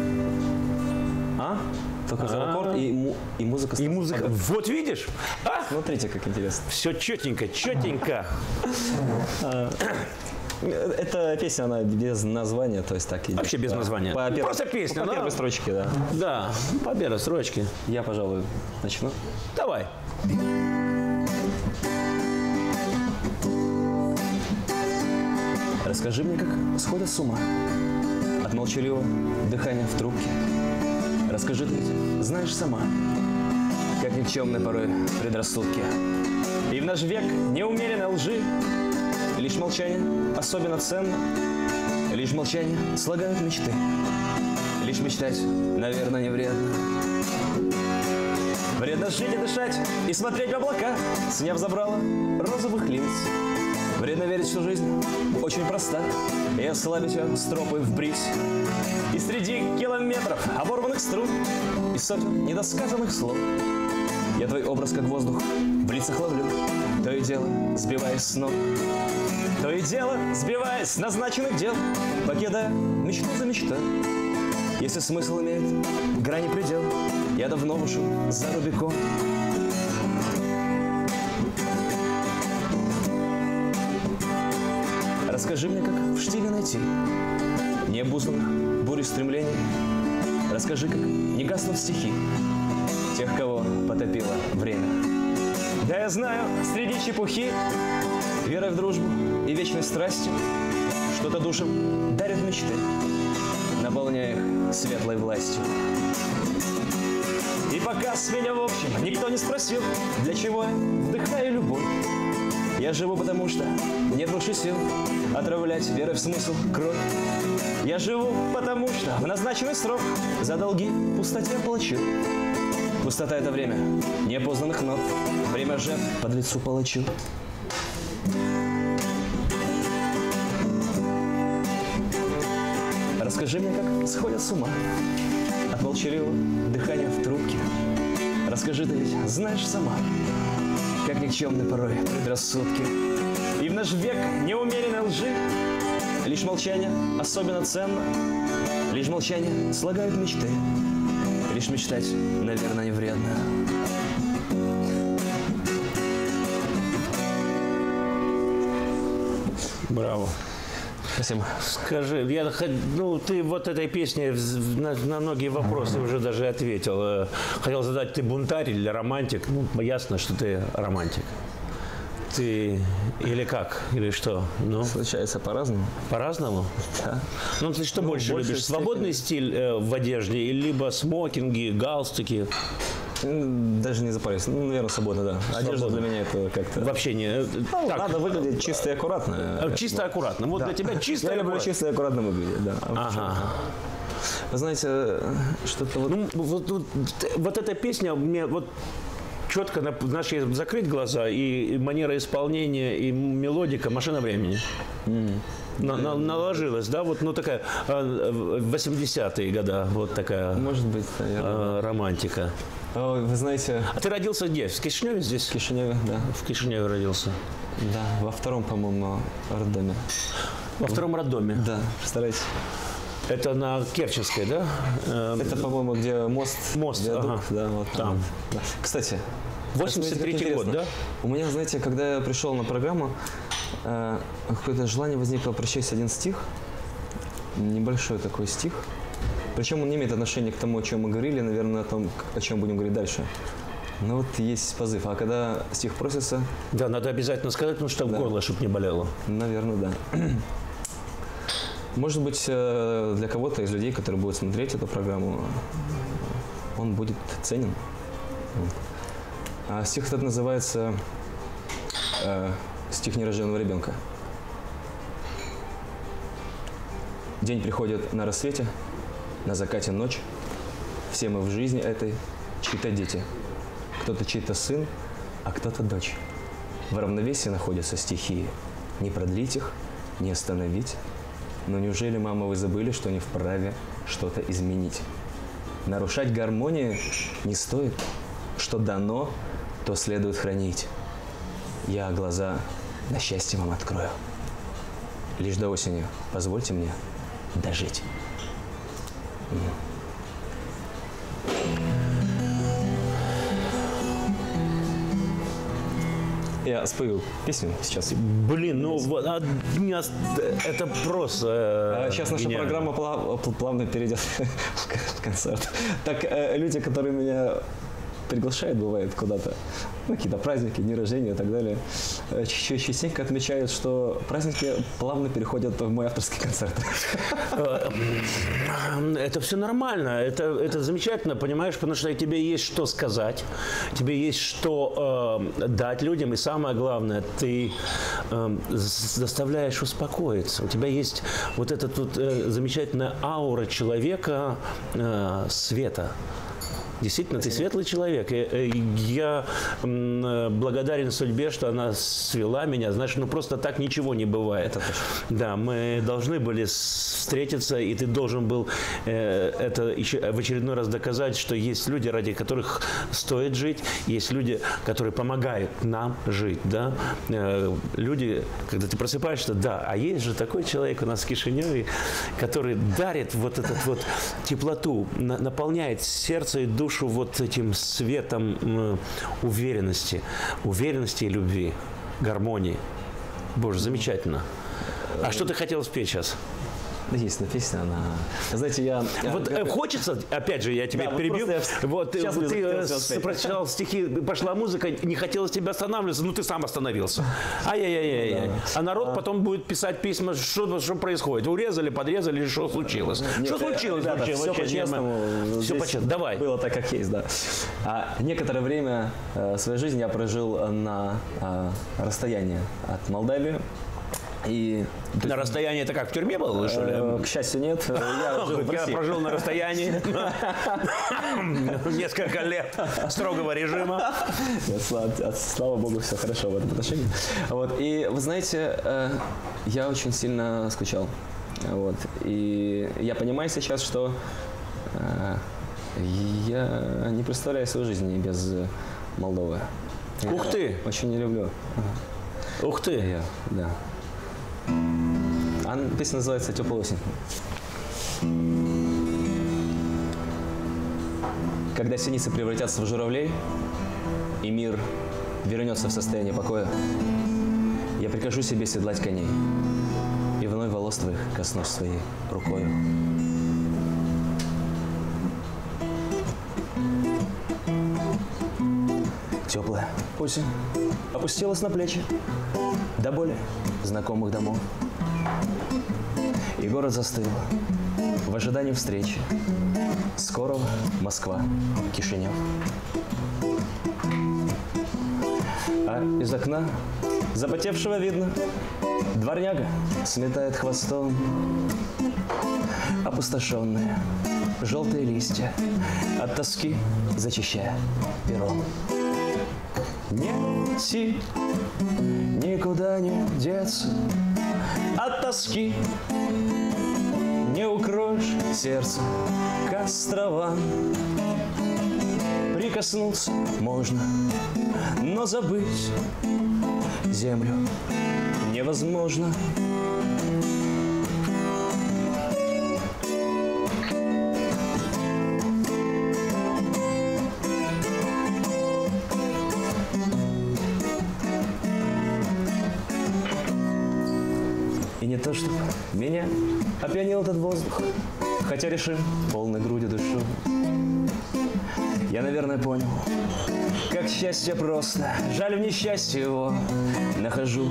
Только за аккорд и музыка. И музыка. Вот видишь? Смотрите, как интересно. Все четенько, четенько. Эта песня, она без названия, то есть так идет. Вообще без названия. Просто песня. По первой строчке, да. Да, по первой строчке. Я, пожалуй, начну. Давай. Расскажи мне, как сходят с ума от молчаливого дыхания в трубке. Расскажи, ты ведь знаешь сама, как никчемны порой предрассудки. И в наш век неумеренной лжи лишь молчание особенно ценно. Лишь молчание слагают мечты. Лишь мечтать, наверное, не вредно. Вредно жить и дышать, и смотреть в облака, сняв забрало розовых линз. Вредно верить, что жизнь очень проста, и ослабить ее стропой вбрить. И среди километров оборванных струн и сотен недосказанных слов Я твой образ, как воздух, в лицах ловлю. То и дело, сбиваясь с ног. То и дело, сбиваясь с назначенных дел, покидая мечту за мечтой. Если смысл имеет грани предел, я давно вышел за Рубикон. Расскажи мне, как в штиле найти необузданных бурь стремлений. Расскажи, как не гаснут стихи тех, кого потопило время. Да, я знаю, среди чепухи, верой в дружбу и вечной страстью, что-то душам дарит мечты, наполняя их светлой властью. И пока с меня, в общем, никто не спросил, для чего я вдыхаю любовь. Я живу, потому что нет больше сил отравлять верой в смысл кровь. Я живу, потому что в назначенный срок за долги в пустоте плачу. Пустота — это время неопознанных нот, время жертв под лицу палачу. Расскажи мне, как сходят с ума от молчаливого дыхания в трубке. Расскажи, ты ведь знаешь сама, как никчемны порой предрассудки. И в наш век неумеренной лжи лишь молчание особенно ценно. Лишь молчание слагают мечты. Лишь мечтать, наверное, не вредно. Браво. Спасибо. Скажи, ты вот этой песней на многие вопросы уже даже ответил. Хотел задать, ты бунтарь или романтик? Ну, ясно, что ты романтик. Ты или как? Или что? Ну, Случается по-разному. по-разному? Да. Ну, ты что больше любишь? Свободный стиль в одежде, или либо смокинги, галстуки? Даже не запарюсь. Ну, наверное, свободно, да. Одежда для меня это как-то... Вообще не... Ну, надо выглядеть чисто и аккуратно. Чисто и аккуратно. Вот для тебя чисто и Я люблю аккуратно. чисто и аккуратно выглядеть, да. Ага. Вы знаете, что-то вот... Ну, вот эта песня мне вот четко, знаешь, если закрыть глаза, и манера исполнения, и мелодика «Машина времени». Наложилась, да, вот, ну, такая 80-е года, вот такая Может быть, наверное. романтика. Ой, вы знаете, А ты родился где? В Кишиневе здесь? в Кишиневе, да. В Кишиневе родился. Да, во втором, по-моему, роддоме. Во втором роддоме. Да, представляете. Это на Керченской, да? Это, по-моему, где мост. Мост, виадук, ага. да, вот Там. вот. Да. Кстати, 83-й год, да? У меня, знаете, когда я пришел на программу, какое-то желание возникло прочесть один стих, небольшой такой стих. Причем он не имеет отношения к тому, о чем мы говорили, наверное, о том, о чем будем говорить дальше. Но вот есть позыв. А когда стих просится... Да, надо обязательно сказать, потому что горло, чтобы не болело. Наверное, да. Может быть, для кого-то из людей, которые будут смотреть эту программу, он будет ценен. А стих этот называется «Стих нерожденного ребенка». День приходит на рассвете, на закате ночь. Все мы в жизни этой чьи-то дети. Кто-то чей-то сын, а кто-то дочь. В равновесии находятся стихии. Не продлить их, не остановить. Но неужели, мама, вы забыли, что не вправе что-то изменить? Нарушать гармонию не стоит. Что дано, то следует хранить. Я глаза на счастье вам открою. Лишь до осени позвольте мне дожить. Я спою песню сейчас. Блин, ну вот, это просто Сейчас наша гениально. программа плавно перейдет в концерт. Так люди, которые меня приглашают, бывает, куда-то, ну, какие-то праздники, дни рождения и так далее, частенько отмечают, что праздники плавно переходят в мой авторский концерт. Это все нормально, это замечательно, понимаешь, потому что тебе есть что сказать, тебе есть что дать людям, и самое главное, ты заставляешь успокоиться. У тебя есть вот эта тут замечательная аура человека света. Действительно, ты светлый человек. Я благодарен судьбе, что она свела меня. Знаешь, ну просто так ничего не бывает. Да, мы должны были встретиться, и ты должен был это еще в очередной раз доказать, что есть люди, ради которых стоит жить, есть люди, которые помогают нам жить, да. Люди, когда ты просыпаешься, да, а есть же такой человек у нас в Кишиневе, который дарит вот эту вот теплоту, наполняет сердце и душу вот этим светом уверенности и любви, гармонии. Боже, замечательно. А что ты хотел спеть сейчас? Есть песня, она... Знаете, Вот хочется, опять же, я тебя перебью. Вот ты прочитал стихи, пошла музыка, не хотелось тебя останавливаться, ну ты сам остановился. Ай-яй-яй-яй. А народ потом будет писать письма, что происходит. Урезали, подрезали, или что случилось? Что случилось вообще? Все по-честному. Все по-честному. Давай. Было так, как есть, да. Некоторое время своей жизни я прожил на расстоянии от Молдавии. И на расстоянии это как, в тюрьме был, что ли? К счастью, нет. Я прожил на расстоянии несколько лет строгого режима. Слава богу, все хорошо в этом отношении. Вот. И вы знаете, я очень сильно скучал. Вот. И я понимаю сейчас, что я не представляю свою жизнь без Молдовы. Ух ты! Очень не люблю. Ух ты! Да. Песня называется «Теплая осень». Когда синицы превратятся в журавлей, и мир вернется в состояние покоя, я прикажу себе седлать коней, и вновь волос твоих коснусь своей рукою. Теплая осень опустилась на плечи до боли знакомых домов. И город застыл в ожидании встречи. Скорого Москва, Кишинев. А из окна запотевшего видно, дворняга сметает хвостом опустошенные желтые листья, от тоски зачищая пером. Не уйти, никуда не деться, от тоски не укроешь сердце к островам. Прикоснуться можно, но забыть землю невозможно. И не то, чтобы меня опьянил этот воздух, хотя решим полной грудью дышу. Я, наверное, понял, как счастье просто, жаль в несчастье его нахожу.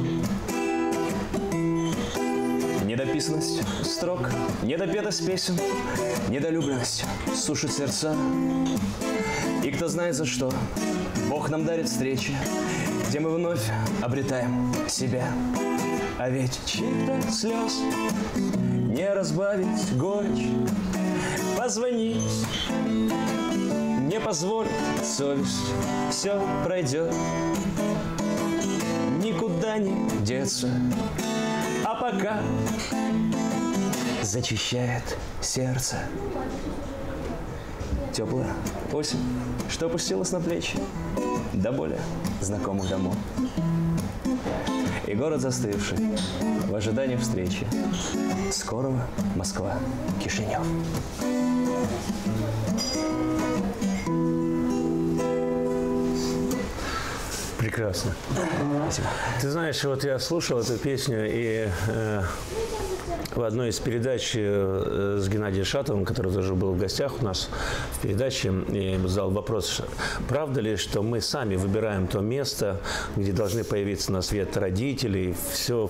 Недописанность строк, недопетость песен, недолюбленность сушит сердца. И кто знает за что, Бог нам дарит встречи, где мы вновь обретаем себя. А ведь чьих-то слез не разбавить горечь, позвонить не позволит совесть, все пройдет, никуда не деться, а пока зачищает сердце. Теплая осень, что опустилась на плечи до более знакомых домов. И город застывший в ожидании встречи. Скорого Москва, Кишинев. Прекрасно. Спасибо. Ты знаешь, вот я слушал эту песню, и в одной из передач с Геннадием Шатовым, который тоже был в гостях у нас в передаче, я ему задал вопрос, правда ли, что мы сами выбираем то место, где должны появиться на свет родители, все.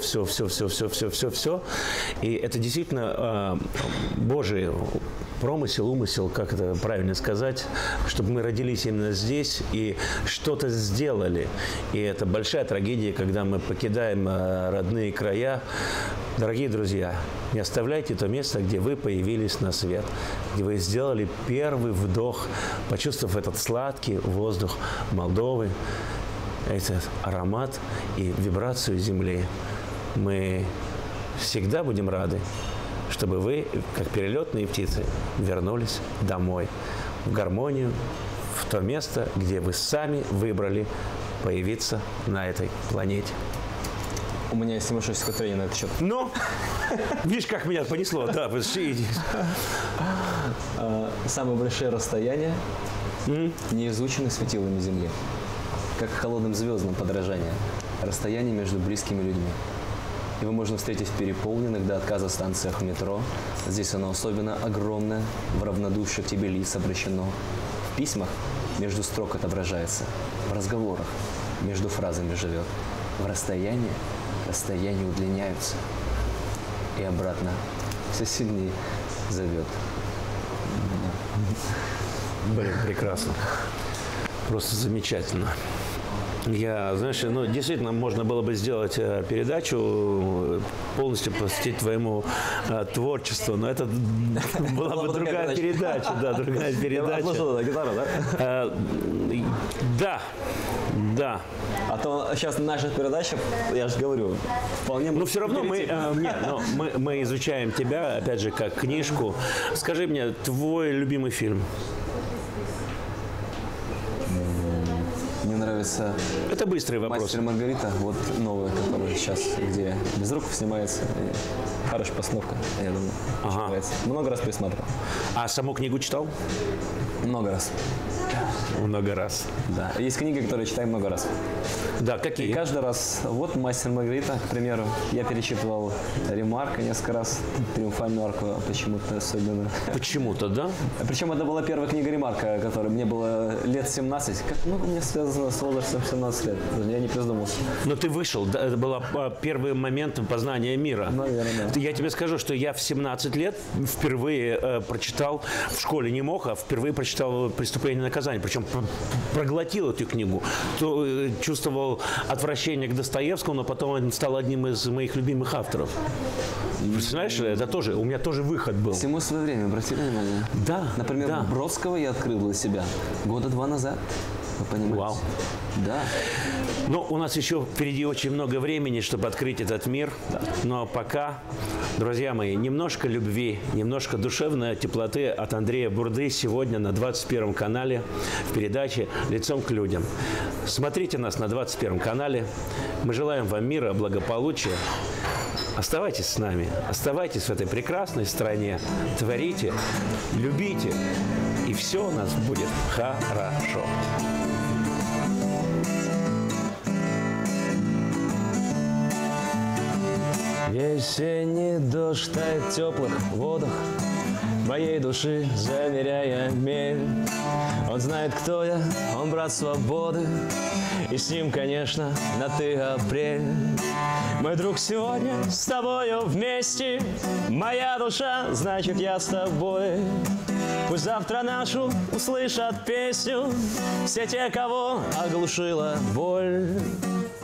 И это действительно Божий промысел, умысел, как это правильно сказать, чтобы мы родились именно здесь и что-то сделали. И это большая трагедия, когда мы покидаем родные края. Дорогие друзья, Не оставляйте то место, где вы появились на свет, где вы сделали первый вдох, почувствовав этот сладкий воздух Молдовы, этот аромат и вибрацию земли. Мы всегда будем рады, чтобы вы, как перелетные птицы, вернулись домой, в гармонию, в то место, где вы сами выбрали появиться на этой планете. У меня есть небольшое стихотворение на этот счет. Ну, видишь, как меня понесло, да, Самые большие расстояния не изучены светилами Земли. Как холодным звездам подражание. Расстояние между близкими людьми. Его можно встретить в переполненных до отказа станциях метро. Здесь оно особенно огромное, в равнодушие к тебе лиц обращено. В письмах между строк отображается. В разговорах между фразами живет. В расстоянии расстояния удлиняются. И обратно все сильнее зовет. Блин, прекрасно. Просто замечательно. Я, знаешь, ну, действительно, можно было бы сделать передачу, полностью посвятить твоему творчеству, но это была бы другая передача, да, другая передача. Отложила гитару, да? Да, да. А то сейчас наша передача, я же говорю, вполне... Но все равно мы изучаем тебя, опять же, как книжку. Скажи мне, твой любимый фильм? Мне нравится Это быстрый вопрос. «Мастер и Маргарита», вот новая, которая сейчас, где Безруков снимается. Хорошая постановка, я думаю. Очень нравится. Много раз пересматривал. А саму книгу читал? Много раз. Много раз. Да. Есть книги, которые читаю много раз. Да, И какие? каждый раз, вот «Мастер и Маргарита», к примеру, я перечитывал «Ремарка» несколько раз, «Триумфальную арку» почему-то особенно. Почему-то, да? Причем это была первая книга Ремарка, которой мне было лет 17. Как много мне связано с возрастом 17 лет? Даже я не придумался. Но ты вышел, да, это был первый момент познания мира. Наверное, да. Я тебе скажу, что я в 17 лет впервые прочитал, в школе не мог, а впервые прочитал «Преступление и наказание». Причем проглотил эту книгу. Чувствовал отвращение к Достоевскому, но потом он стал одним из моих любимых авторов. Представляешь, это тоже, у меня тоже выход был. Всему свое время, обратили внимание? Да, Например, да. Бродского я открыл для себя года 2 назад. Вы понимаете? Вау. Да. Ну, у нас еще впереди очень много времени, чтобы открыть этот мир. Но пока, друзья мои, немножко любви, немножко душевной теплоты от Андрея Бурды сегодня на 21 канале в передаче «Лицом к людям». Смотрите нас на 21 канале. Мы желаем вам мира, благополучия. Оставайтесь с нами, оставайтесь в этой прекрасной стране, творите, любите, и все у нас будет хорошо. Весенний дождь тает в теплых водах моей души, замеряя мель. Он знает, кто я, он брат свободы, и с ним, конечно, на ты апрель. Мой друг, сегодня с тобою вместе, моя душа, значит, я с тобой. Пусть завтра нашу услышат песню все те, кого оглушила боль.